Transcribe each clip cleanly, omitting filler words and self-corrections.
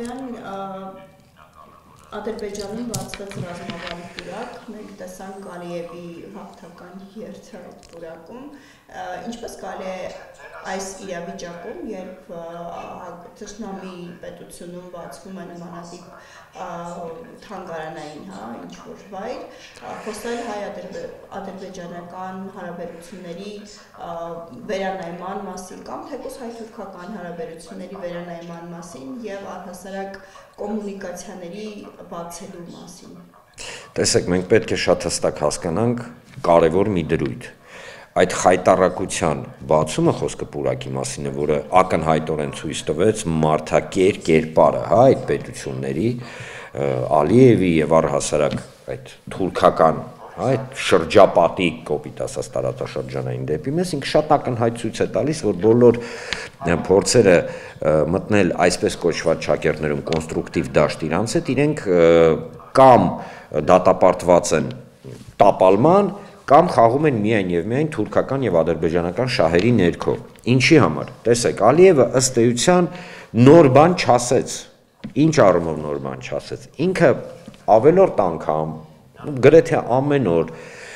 Ալիևյան Ադրբեջանում բացվեց ռազմավարի պուրակ, մենք տեսանք Ալիևի հաղթական երթը պուրակում, ինչպես կարելի է այս իրավիճակում, երբ թշնամի պետությունում բացվում է նմանատիպ թանգարանային, ինչ-որ վայր, խոսել հայ-ադրբեջանական հարաբերությունների վերանայման մասին կամ թեկուզ հայ-թուրքական հարաբերությունների վերանայման մասին և առհասարակ կոմունիկացիաների բացելու մասին։ Տեսեք, մենք պետք է շատ հստակ հասկանանք կարևոր մի դրույթ։ Այդ խայտառակության բացումը խոսքը պուրակի մասին է, որը ակնհայտորեն ցույց տվեց մարդակեր կերպարը, այդ պետությունների, Ալիևի եւ առհասարակ այդ թուրքական, այդ շրջապատի կոպիտ ասած տարածաշրջանային դեպի մեզ, ինքը շատ ակնհայտ ցույց է տալիս, որ բոլոր փորձերը մտնել այսպես կոչված շակերտներում կոնստրուկտիվ դաշտ իրանց հետ, իրենք կամ դատապարտված են տապալման, կամ խաղում են միայն եւ միայն թուրքական եւ ադրբեջանական շահերի ներքո։ Ինչի համար։ Տեսեք, Ալիևը ըստ էության նոր բան չասեց։ Ինչ առումով նոր բան չասեց։ Ինքը ավելորդ անգամ գրեթե ամեն օր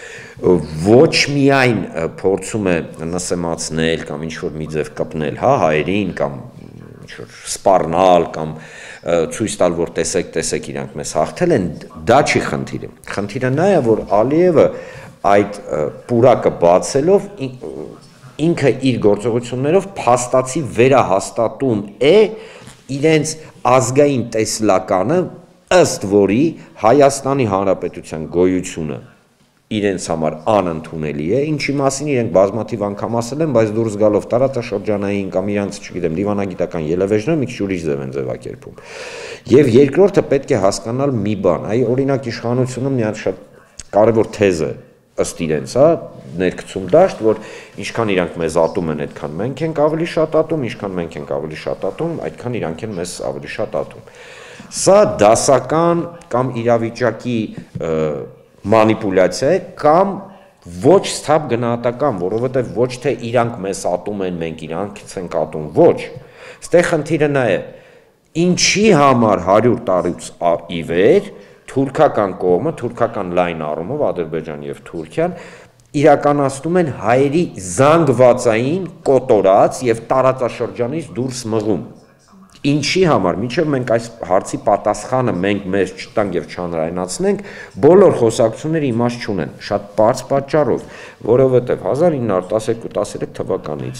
ոչ միայն փորձում է նսեմացնել կամ ինչ-որ մի ձև կպնել, հայերին կամ ինչ-որ սպառնալ կամ ցույց տալ, որ տեսեք իրանք մեզ հաղթել են, դա չի խնդիրը։ Խնդիրը նա է, որ Ալիևը այդ պուրակը բացելով ինքը իր գործողություններով փաստացի վերահաստատում է իրենց ազգային տեսլականը, ըստ որի Հայաստանի Հանրապետության գոյությունը իրենց համար անընդունելի է, ինչի մասին իրենք բազմաթիվ անգամ ասել են, բայց դուրս գալով տարածաշրջանային կամ իրանց, չգիտեմ, դիվանագիտական ելևէջները մի քիչ ուրիշ ձև են ձևակերպում։ Եվ երկրորդը պետք է հասկանալ մի բան, այ օրինակ իշխանությունում մի հատ շատ կարևոր թեզ է ըստ իրենց, ներքցում դաշտ, որ ինչքան իրանք մեզ ատում են, այդքան մենք ենք ավելի շատ ատում, ինչքան մենք ենք ավելի շատ ատում, այդքան իրանք են մեզ ավելի շատ ատում։ Սա դասական կամ իրավիճակի մանիպուլյացիա է կամ ոչ սթափ գնահատական, որովհետև ոչ թե իրանք մեզ ատում են, մենք իրանք ենք ատում, ոչ։ Ստեղ խնդիրը նա է, ինչի համար 100 տարուց ի վեր թուրքական կողմը, թուրքական լայն առումով Ադրբեջան եւ Թուրքիան իրականացնում են հայերի զանգվածային կոտորած եւ տարածաշրջանից դուրս մղում։ Ինչի համար, մինչև մենք այս հարցի պատասխանը մենք մեզ չտանք եւ չանրայնացնենք, բոլոր խոսակցությունները իմաստ չունեն, շատ բարձ պատճառով, որովհետեւ 1912-13 թվականից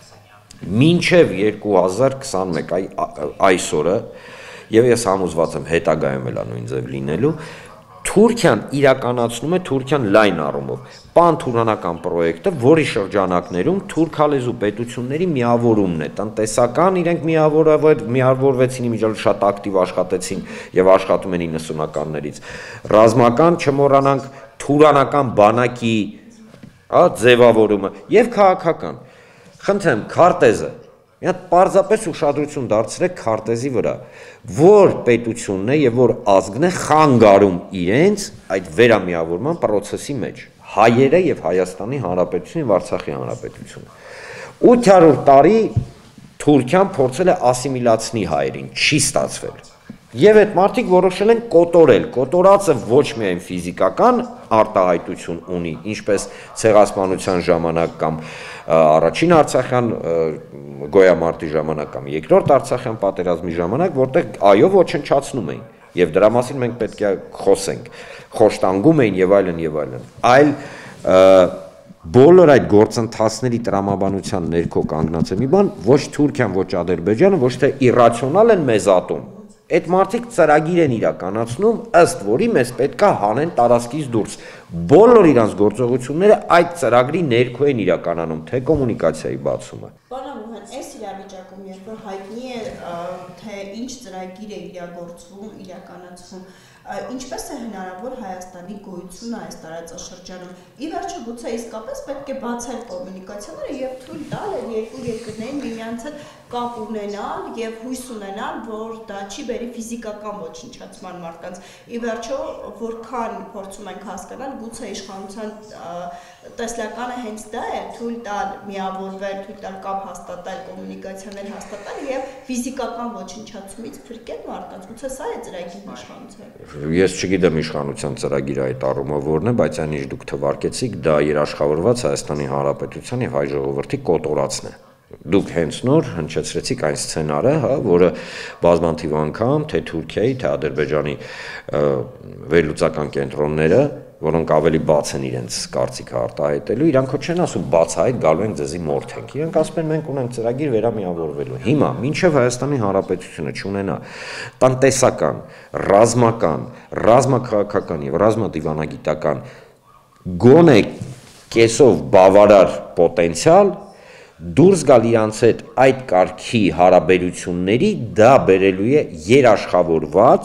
մինչև 2021 այսօրը, եւ ես համոզված եմ հետագայում էլ նույն ձև լինելու, Թուրքիան իրականացնում է Թուրքիան լայն առումով պանթուրանական պրոյեկտը, որի շրջանակներում թուրքալեզու պետությունների միավորումն է, տնտեսական իրենք միավորվեցին իմիջիալ շատ ակտիվ աշխատեցին եւ աշխատում են 90-ականներից, ռազմական չմոռանանք թուրանական բանակի ձևավորումը եւ քաղաքական։ Խնդրեմ, քարտեզը մի հատ պարզապես ուշադրություն դարձրեք քարտեզի վրա, որ պետությունն է եւ որ ազգն է խանգարում իրենց այդ վերամիավորման process-ի մեջ, հայերը եւ Հայաստանի Հանրապետությունը եւ Արցախի Հանրապետությունը։ 800 տարի Թուրքիան փորձել է ասիմիլացնի հայերին, չի ստացվել։ Եվ այդ մարդիկ որոշել են կոտորել, կոտորածը ոչ միայն ֆիզիկական արտահայտություն ունի, ինչպես ցեղասպանության ժամանակ կամ առաջին Արցախյան գոյամարտի ժամանակ կամ երկրորդ Արցախյան պատերազմի ժամանակ, որտեղ այո ոչնչացնում էին, եւ դրա մասին մենք պետք է խոսենք, խոշտանգում էին եւ այլն, այլ բոլոր այդ գործընթացների տրամաբանության ներքո կանգնած է մի բան, ոչ Թուրքիան, ոչ Ադրբեջանը, ոչ թե իրացիոնալ են մեզ ատում։ Այդ մարդիկ ծրագիր են իրականացնում, ըստ որի մեզ պետքա հանեն տարածքից դուրս։ Բոլոր իրանց գործողությունները այդ ծրագրի ներքո են իրականանում, թե կոմունիկացիայի բացումը։ Պարոն Մուհան, այս իրավիճակում, երբ որ հայտնի է, թե ինչ ծրագիր է իրականացվում, ինչպես է հնարավոր Հայաստանի գոյությունը այս տարածաշրջանում։ Ի վերջո գուցե իսկապես պետք է բացել կոմունիկացիաները եւ թույլ տալ երկու երկրներին միմյանց հետ կապ ունենալ եւ հույս ունենալ, որ դա չի բերի ֆիզիկական ոչնչացման մարդկանց։ Ի վերջո, որքան փորձում ենք հասկանալ, գուցե իշխանության տեսլականը հենց դա է, թույլ տալ միավորվել, թույլ տալ կապ հաստատել, կոմունիկացիաներ հաստատել եւ ֆիզիկական ոչնչացումից փրկել մարդկանց։ Գուցե սա է ծրագիրը իշխանության։ Ես չգիտեմ իշխանության ծրագիրը այդ առումով որն է, բայց այն ինչ դուք թվարկեցիք, դա երաշխավորված Հայաստանի Հանրապետության եւ հայ ժողովրդի կոտորածն է։ Դուք հենց նոր հնչեցրեցիք այն սցենարը, հա, որը բազմաթիվ անգամ թե Թուրքիայի, թե Ադրբեջանի վերլուծական կենտրոնները, որոնք ավելի բաց են իրենց կարծիքը արտահայտելու, իրանք ոչ չեն ասում բացահայտ գալու ենք ձեզի մորթենք։ Իրանք ասում են մենք ունենք ծրագիր վերամիավորվելու։ Հիմա մինչև Հայաստանի Հանրապետությունը չունենա տնտեսական, ռազմական, ռազմաքաղաքական եւ ռազմադիվանագիտական գոնե կեսով բավարար պոտենցիալ դուրս գալ իրանց հետ այդ կարգի հարաբերությունների դա բերելու է երաշխավորված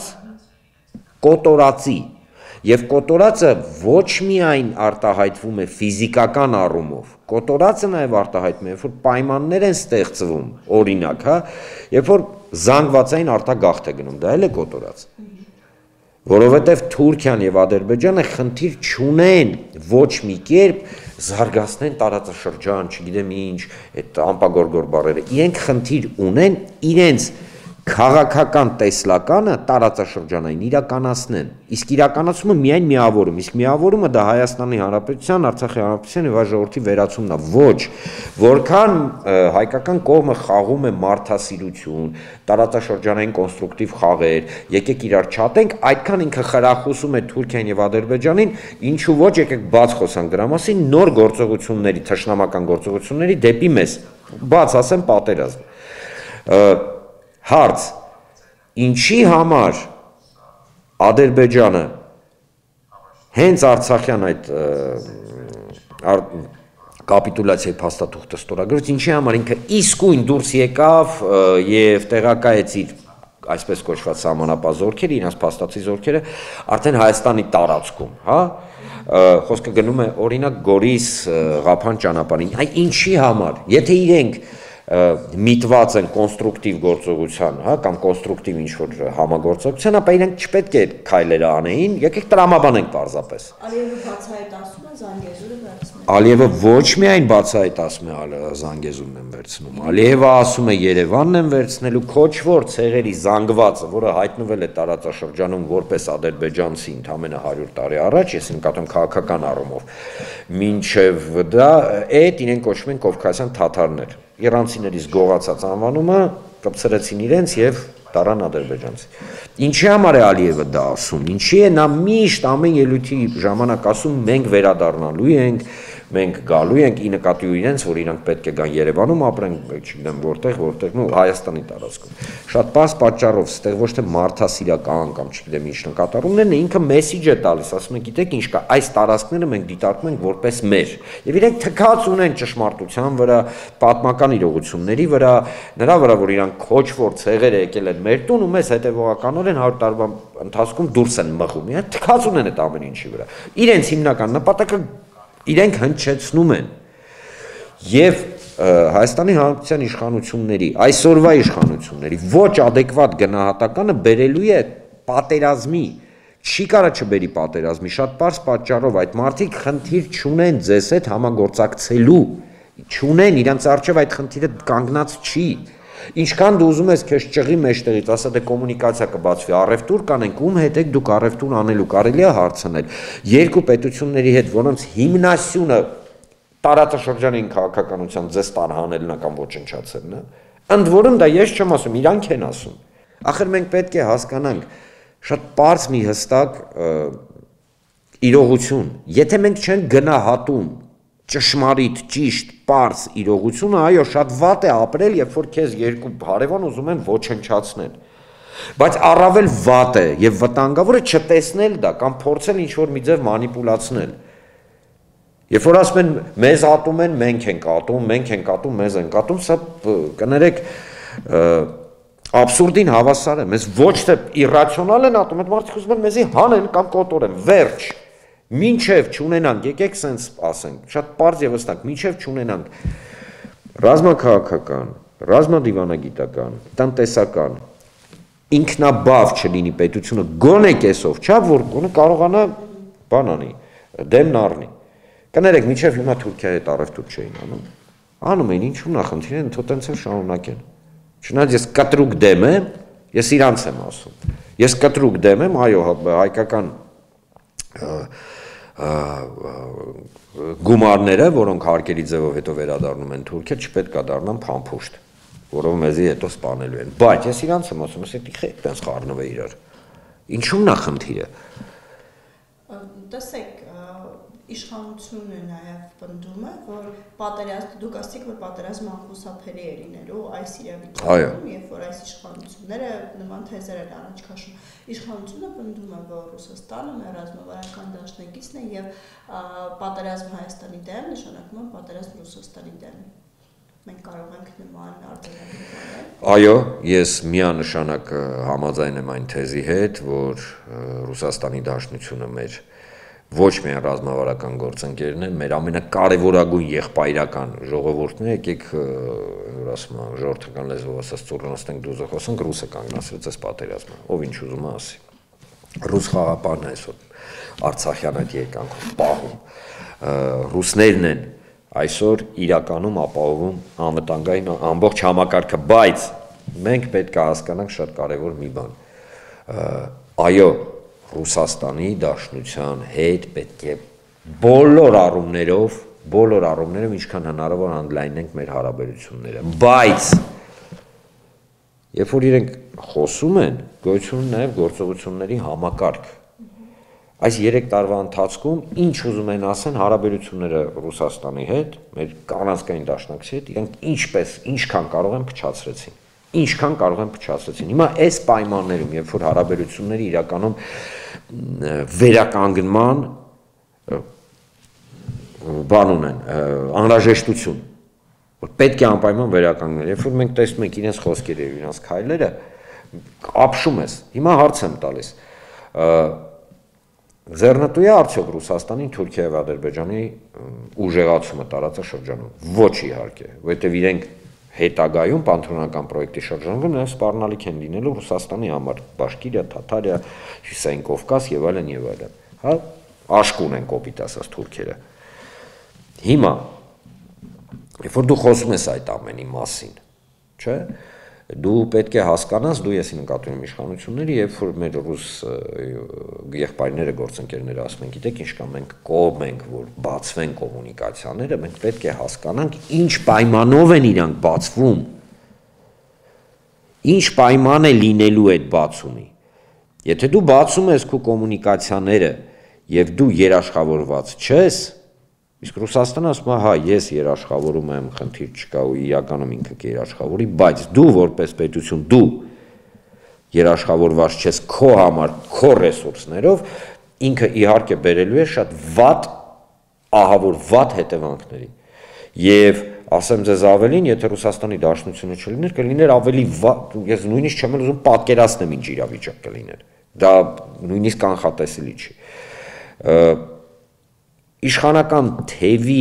կոտորածի եւ կոտորածը ոչ միայն արտահայտվում է ֆիզիկական առումով, կոտորածը նաեւ արտահայտվում է, երբ որ պայմաններ են ստեղծվում, օրինակ, հա, երբ որ զանգվածային արտագաղթ է գնում, դա էլ է կոտորած։ Որովհետև Թուրքիան եւ Ադրբեջանը խնդիր չունեն ոչ մի կերպ զարգացնեն տարածաշրջան, չգիտեմ ինչ, այդ ամպագորգոր բառերը։ Իրենք խնդիր ունեն իրենց քաղաքական տեսլականը տարածաշրջանային իրականացնեն։ Իսկ իրականացումը միայն միավորում, իսկ միավորումը դա Հայաստանի Հանրապետության, Արցախի Հանրապետության եւ ժողովրդի վերացումն է։ Ոչ, որքան հայկական կողմը խաղում է մարդասիրություն, տարածաշրջանային կոնստրուկտիվ խաղեր, եկեք իրար չատենք, այդքան ինքը խրախուսում է Թուրքիան եւ Ադրբեջանին, ինչու ոչ, եկեք բաց խոսանք դրա մասին, նոր գործողությունների, թշնամական գործողությունների դեպի մեզ։ Բաց ասեմ պատերազմ։ Հարց. ինչի համար Ադրբեջանը հենց Արցախյան այդ կապիտուլյացիայի փաստաթուղթը ստորագրեց, ինչի համար ինքը իսկույն դուրս եկավ եւ տեղակայեց իր այսպես կոչված սահմանապահ զորքերը, իրենց փաստացի զորքերը արդեն Հայաստանի տարածքում, հա, խոսքը գնում է օրինակ Գորիս Ղափան ճանապարհին։ Այ ինչի համար, եթե իրենք միտված են կոնստրուկտիվ գործողության, հա, կամ կոնստրուկտիվ ինչ-որ համագործակցության, ապա իրենք չպետք է քայլերը անեին, եկեք տրամաբանենք պարզապես։ Ալիևը բացահայտ ասում է Զանգեզուրը վերցնել։ Ալիևը ոչ միայն բացահայտ ասում է Զանգեզուրն են վերցնում, Ալիևը ասում է Երևանն են վերցնելու, քոչվոր ցեղերի զանգվածը, որը հայտնվել է տարածաշրջանում որպես ադրբեջանցի ընդամենը 100 տարի առաջ, ես նկատում քաղաքական առումով, մինչև դա այդ իրենք կոչվում են կովկասյան թաթարներ։ Իրանցիներից գողացած անվանումը կպցրեցին իրենց եւ դառան ադրբեջանցի։ Ինչի համար է Ալիևը դա ասում։ Ինչի է նա միշտ ամեն ելույթի ժամանակ ասում մենք վերադառնալու ենք, մենք գալու ենք ի նկատի իրենց, որ իրանք պետք է գան Երևանում ապրեն, չգիտեմ որտեղ, նո Հայաստանի տարածքում։ Շատ բաց պատճառով, ստեղ ոչ թե մարդասիրական կամ չգիտեմ ինչ նկատառումներն է, ինքը մեսիջ է տալիս, ասում է, գիտեք ինչ կա, այս տարածքները մենք դիտարկում ենք որպես մեր։ Եվ իրենք թքած ունեն ճշմարտության վրա, պատմական իրողությունների վրա, նրա վրա, որ իրանք քոչվոր ցեղեր եկել են մեր տուն ու մեզ հետևողականորեն 100 տարվա ընթացքում դուրս են մղում։ Իրենք թքած ունեն այդ ամեն ինչի վրա։ Իրենց հիմնական նպատակը իրենք հնչեցնում են եւ Հայաստանի Հանրապետության իշխանությունների, այսօրվա իշխանությունների ոչ ադեկվատ գնահատականը բերելու է պատերազմի, չի կարա չբերի պատերազմի, շատ պարզ պատճառով այդ մարդիկ խնդիր չունեն ձեզ հետ համագործակցելու, չունեն, իրանց առջև այդ խնդիրը կանգնած չի։ Ինչքան դու ուզում ես քեզ ճղի մեջտեղից, ասա դե կոմունիկացիա կբացվի, առևտուր կանենք, ում հետ եք դուք առևտուր անելու, կարելի է հարցնել։ Երկու պետությունների հետ, որոնց հիմնասյունը տարածաշրջանային քաղաքականության ձեզ տարհանելն է կամ ոչնչացելն է։ Ընդ որում դա ես չեմ ասում, իրանք են ասում։ Ախր մենք պետք է հասկանանք շատ պարզ մի հստակ իրողություն։ Եթե մենք չենք գնահատում ճշմարիտ, ճիշտ, պարզ իրողությունը, այո, շատ վատ է ապրել, երբ որ քեզ երկու հարևան ուզում են ոչնչացնել։ Բայց առավել վատ է եւ վտանգավոր է չտեսնել դա կամ փորձել ինչ-որ մի ձև մանիպուլացնել։ Երբ որ ասում են մեզ ատում են, մենք ենք ատում, մենք ենք ատում, մեզ ենք ատում, սա կներեք աբսուրդին հավասար է։ Մեզ ոչ թե իռացիոնալ են ատում, այդ մարդիկ ուզում են մեզի հանեն կամ կոտորեն, վերջ։ Մինչև չունենանք, եկեք սենց ասենք, շատ պարզ եւ հստակ, մինչև չունենանք ռազմաքաղաքական, ռազմադիվանագիտական, տնտեսական ինքնաբավ չլինի պետությունը գոնե կեսով, չէ՞ որ գոնե կարողանա բան անի, դեմն առնի։ Կներեք, մինչև հիմա Թուրքիայի հետ առևտուր չէին անում։ Անում էին, ինչու նախնդիր են, թող տենց էլ շարունակեն։ Չնայած ես կտրուկ դեմ եմ, ես իրանց եմ ասում։ Ես կտրուկ դեմ եմ, այո, հայկական գումարները, որոնք հարկերի ձևով հետո վերադառնում են Թուրքիա, չպետք է դառնան փամփուշտ, որով մեզի հետո սպանելու են։ Բայց ես իրանց եմ ասում, ասեք այդպես խառնվե իրար։ Ինչու՞մն է խնդիրը։ Տեսեք, իշխանությունը նաև պնդում է, որ պատերազմ դուք ասեք, որ պատերազմը անխուսափելի է լինելու այս իրավիճակում, երբ որ այս իշխանությունները նման թեզեր են առաջ քաշում։ Իշխանությունը պնդում է, որ Ռուսաստանը մեր ռազմավարական դաշնակիցն է եւ պատերազմ Հայաստանի դեմ նշանակում է պատերազմ Ռուսաստանի դեմ։ Մենք կարող ենք նման արձանագրել։ Այո, ես միանշանակ համաձայն եմ այն թեզի հետ, որ Ռուսաստանի Դաշնությունը մեր ոչ միայն ռազմավարական գործընկերն է, մեր ամենակարևորագույն եղբայրական ժողովուրդն է, եկեք ասում եմ, ժողովրդական լեզվով ասած ծուռնացնենք դուզը խոսենք, ռուսը կանգնացրեց այս պատերազմը, ով ինչ ուզում է ասի։ Ռուս խաղապանն է այսօր Արցախյան այդ երկանքով պահում, ռուսներն են այսօր իրականում ապահովում անվտանգային ամբողջ համակարգը, բայց մենք պետք է հասկանանք շատ կարևոր մի բան։ Այո, Ռուսաստանի Դաշնության հետ պետք է բոլոր առումներով ինչքան հնարավոր ընդլայնենք մեր հարաբերությունները, բայց երբ որ իրենք խոսում են, գոյություն ունի նաև գործողությունների համակարգ։ Այս 3 տարվա ընթացքում ինչ ուզում են ասեն հարաբերությունները Ռուսաստանի հետ, մեր կանանցկային դաշնակցի հետ, իրենք ինչքան կարող են փչացրեցին։ Հիմա այս պայմաններում, երբ որ հարաբերությունների իրականում վերականգնման բան ունեն, անհրաժեշտություն, որ պետք է անպայման վերականգնել, երբ որ մենք տեսնում ենք իրենց խոսքերը եւ իրենց քայլերը, ապշում ես։ Հիմա հարց եմ տալիս։ Ձեռնտու է արդյոք Ռուսաստանին Թուրքիա եւ Ադրբեջանի ուժեղացումը տարածաշրջանում։ Ոչ իհարկե, որովհետեւ իրենք հետագայում պանթրոնական պրոյեկտի շրջանում նաև սպառնալիք են լինելու Ռուսաստանի համար, Բաշկիրիա, Թաթարիա, Հյուսային Կովկաս եւ այլն եւ այլն։ Հա, աշկ ունեն կոպիտ ասած թուրքերը։ Հիմա, երբ որ դու խոսում ես այդ ամենի մասին, չէ՞, դու պետք է հասկանաս, դու եսի նկատում եմ իշխանությունների, երբ որ մեր ռուս եղբայրները, գործընկերները ասում են, գիտեք ինչ կա, մենք կողմ ենք, որ բացվեն կոմունիկացիաները, մենք պետք է հասկանանք, ինչ պայմանով են իրանք բացվում, ինչ պայման է լինելու այդ բացումի։ Եթե դու բացում ես քո կոմունիկացիաները եւ դու երաշխավորված չես, իսկ Ռուսաստանը ասում է, հա, ես երաշխավորում եմ, խնդիր չկա ու իրականում ինքը կերաշխավորի, բայց դու որպես պետություն դու երաշխավորված չես քո համար, քո ռեսուրսներով, ինքը իհարկե բերելու է շատ վատ, ահավոր վատ հետևանքների։ Եվ ասեմ ձեզ ավելին, եթե Ռուսաստանի Դաշնությունը չլիներ, կլիներ ավելի վատ, ես նույնիսկ չեմ ուզում պատկերացնեմ ինչ իրավիճակ կլիներ։ Դա նույնիսկ կանխատեսելի չի։ Իշխանական թևի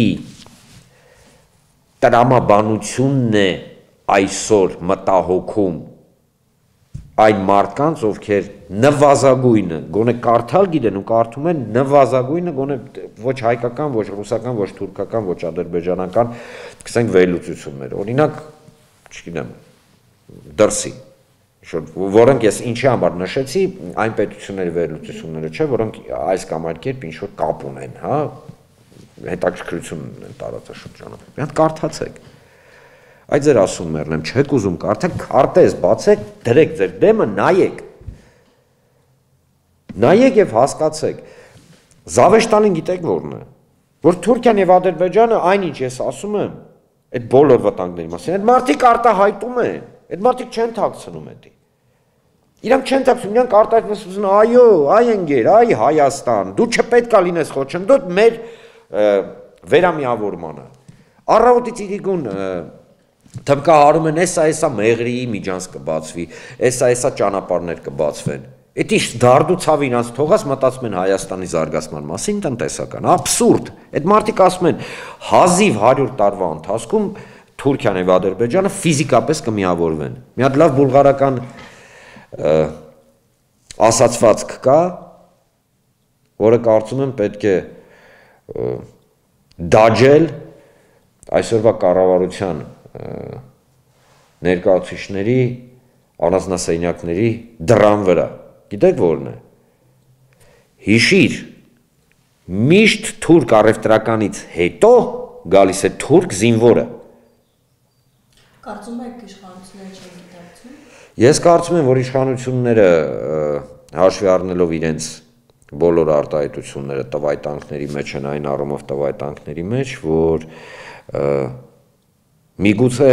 տրամաբանությունն է այսօր մտահոգում այն մարդկանց, ովքեր նվազագույնը, գոնե կարդալ գիտեն ու կարդում են նվազագույնը, գոնե ոչ հայկական, ոչ ռուսական, ոչ թուրքական, ոչ ադրբեջանական, ասենք վերլուծություններ։ Օրինակ, չգիտեմ, դրսի, որոնք ես ինչի համար նշեցի, այն պետությունների վերլուծությունները չէ, որոնք այս կամ այլ կերպ ինչ որ կապ ունեն, հա, հետաքրքրություն ունեն տարածաշրջանում։ Մի հատ կարդացեք։ Այդ ձեր ասումներն եմ, չեք ուզում կարդեք, քարտեզ բացեք, դրեք ձեր դեմը, նայեք եւ հասկացեք։ Զավեշտալին գիտեք որն է, որ Թուրքիան եւ Ադրբեջանը այնինչ ես ասում եմ, այդ բոլոր վտանգների մասին, այդ մարդիկ արտահայտում են, այդ մարդիկ չեն թաքցնում էդի։ Իրանք չեն թաքցնում, իրանք արտահայտում են, այո, այ ընկեր, այ Հայաստան, դու չպետք է լինես խոչընդոտ մեր վերամիավորմանը։ Առավոտից իրիկուն թմկահարում են, էսա մեղրիի միջանց կբացվի, էսա ճանապարհներ կբացվեն։ Էդ ինչ դարդու ցավ իրանց թողած մտածում են Հայաստանի զարգացման մասին տնտեսական, աբսուրդ։ Այդ մարդիկ ասում են հազիվ 100 տարվա ընթացքում Թուրքիան եւ Ադրբեջանը ֆիզիկապես կմիավորվեն։ Մի հատ լավ բուլղարական ասացվածք կա, որը կարծում եմ պետք է դաջել այսօրվա կառավարության ներկայացուցիչների առանձնասենյակների դռան վրա։ Գիտեք որն է։ Հիշիր, միշտ թուրք առևտրականից հետո գալիս է թուրք զինվորը։ Կարծում եք իշխանությունները չեն գիտակցում։ Ես կարծում եմ, որ իշխանությունները հաշվի առնելով իրենց բոլոր արտահայտությունները տվայտանքների մեջ են, այն առումով տվայտանքների մեջ, որ միգուցե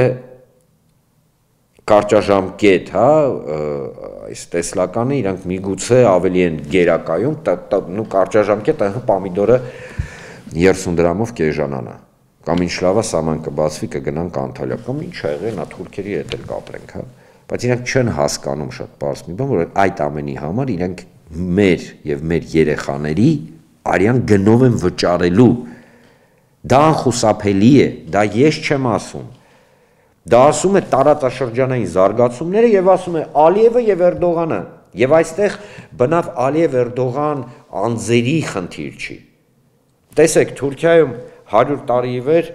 կարճաժամկետ, հա, այս տեսլականը իրանք միգուցե ավելի են գերակայում, նու կարճաժամկետ այն պամիդորը 30 դրամով կեժանանա, կամ ինչ լավա սաման կբացվի կգնանք Անտալիա, կամ ինչ ա եղել, նա թուրքերի հետ էլ կապրենք, հա, բայց իրանք չեն հասկանում շատ պարզ մի բան, որ այդ ամենի համար իրանք մեր եւ մեր երեխաների արյան գնով են վճարելու, դա անխուսափելի է, դա ես չեմ ասում, դա ասում է տարածաշրջանային զարգացումները եւ ասում է Ալիևը եւ Էրդողանը եւ այստեղ բնավ Ալիև-Էրդողան անձերի խնդիր չի։ Տեսեք, Թուրքիայում 100 տարի ի վեր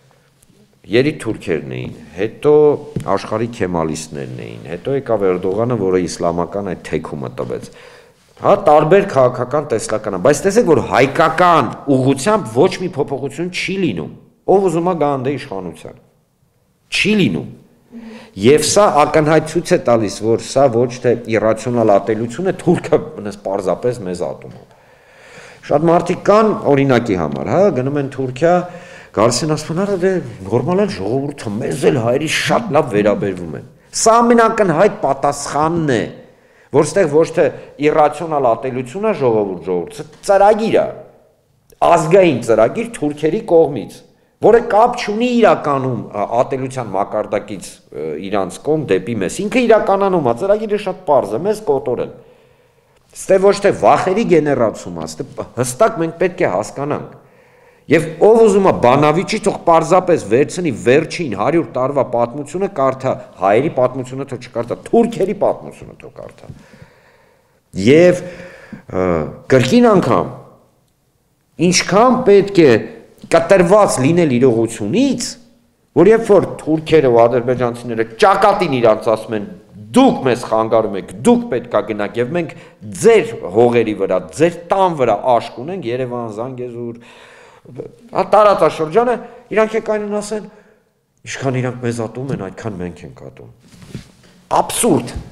երեք թուրքերն էին, հետո աշխարհի քեմալիստներն էին, հետո եկավ Էրդողանը, որը իսլամական այդ թեքումը տվեց։ Հա, տարբեր քաղաքական տեսլական, բայց տեսեք, որ հայկական ուղղությամբ ոչ մի փոփոխություն չի լինում։ Ով ուզում է գա անդե իշխանության։ Չի լինում։ Եվ սա ակնհայտ է տալիս, որ սա ոչ թե իրացիոնալ ատելություն է, թուրքը պարզապես մեզ ատում է։ Շատ մարդիկ կան օրինակի համար, հա, գնում են Թուրքիա, գալիս են ասում, հա, դե նորմալ է ժողովուրդը մեզ էլ հայերի շատ լավ վերաբերվում են։ Սա ամենակնհայտ պատասխանն է, որ ստեղ ոչ թե իրացիոնալ ատելություն է ժողովուրդ, ծրագիր է, ազգային ծրագիր թուրքերի կողմից, որը կապ չունի իրականում ատելության մակարդակից իրանց կողմ դեպի մեզ, ինքը իրականանում է, ծրագիրը շատ պարզ է, մեզ կոտորել։ Ստեղ ոչ թե վախերի գեներացում է, ստեղ հստակ մենք պետք է հասկանանք։ Եվ ով ուզում է բանավիճի, թող պարզապես վերցնի վերջին 100 տարվա պատմությունը կարդա, հայերի պատմությունը թող չկարդա, թուրքերի պատմությունը թող կարդա։ Եվ կրկին անգամ, ինչքան պետք է կտրված լինել իրողությունից, որ երբ որ թուրքերը ու ադրբեջանցիները ճակատին իրանց ասում են, դուք մեզ խանգարում եք, դուք պետք է գնաք եւ մենք ձեր հողերի վրա, ձեր տան վրա աշկ ունենք, Երևան, Զանգեզուր, տարածաշրջանը, իրանք եկային ասեն, ինչքան իրանք մեզ ատում են, այդքան մենք ենք ատում։ Աբսուրդ։